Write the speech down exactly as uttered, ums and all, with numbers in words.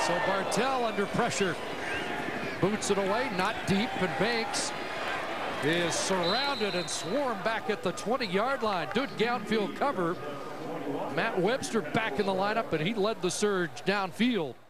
So Bartel under pressure. Boots it away, not deep, and Banks is surrounded and swarmed back at the twenty yard line. Good downfield cover. Matt Webster back in the lineup, and he led the surge downfield.